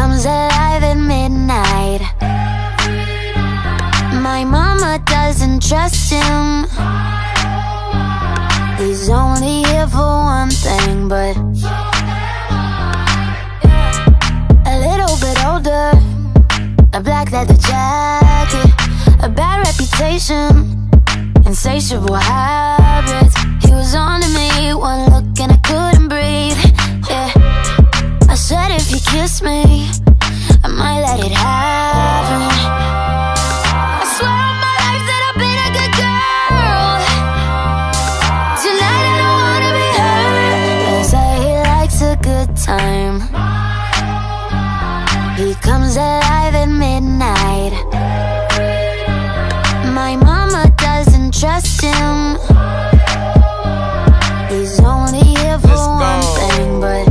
comes alive at midnight. My mama doesn't trust him. He's only here for one thing, but a little bit older, a black leather jacket, a bad reputation, insatiable habits. He was on to me, one look and I couldn't breathe. Yeah, I said if he kissed me, I might let it happen. I swear on my life that I've been a good girl. Tonight I don't wanna be hurt. They say he likes a good time. He comes alive at midnight. My mama doesn't trust him. He's only here for one thing, but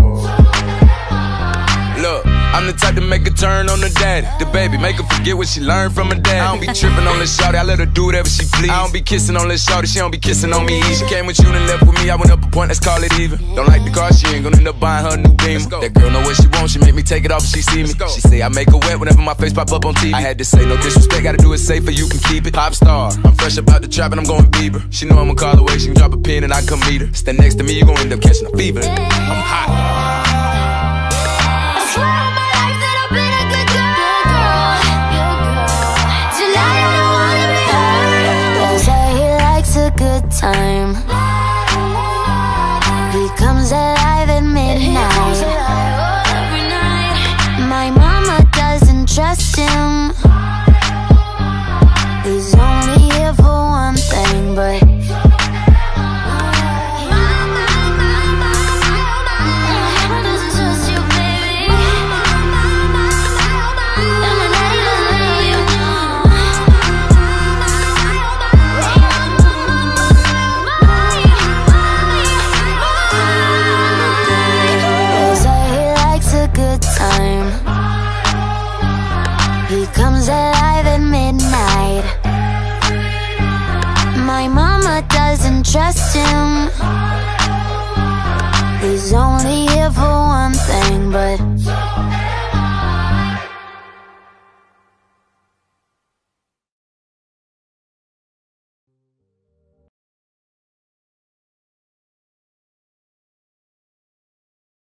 look, I'm the type to make a turn on the daddy. The baby, make her forget what she learned from her dad. I don't be tripping on this shawty, I let her do whatever she please. I don't be kissing on this shawty, she don't be kissing on me. She came with you and left with me, I went up a point, let's call it even. Don't like the car, she ain't gonna end up buying her a new Beamer. That girl know what she wants, she make me take it off if she see me. She say I make her wet whenever my face pop up on TV. I had to say no disrespect, gotta do it safer, you can keep it. Pop star, I'm fresh about the trap and I'm going Bieber. She know I'ma call away, she can drop a pin and I come meet her. Stand next to me, you gon' end up catching a fever. I'm hot. Good time.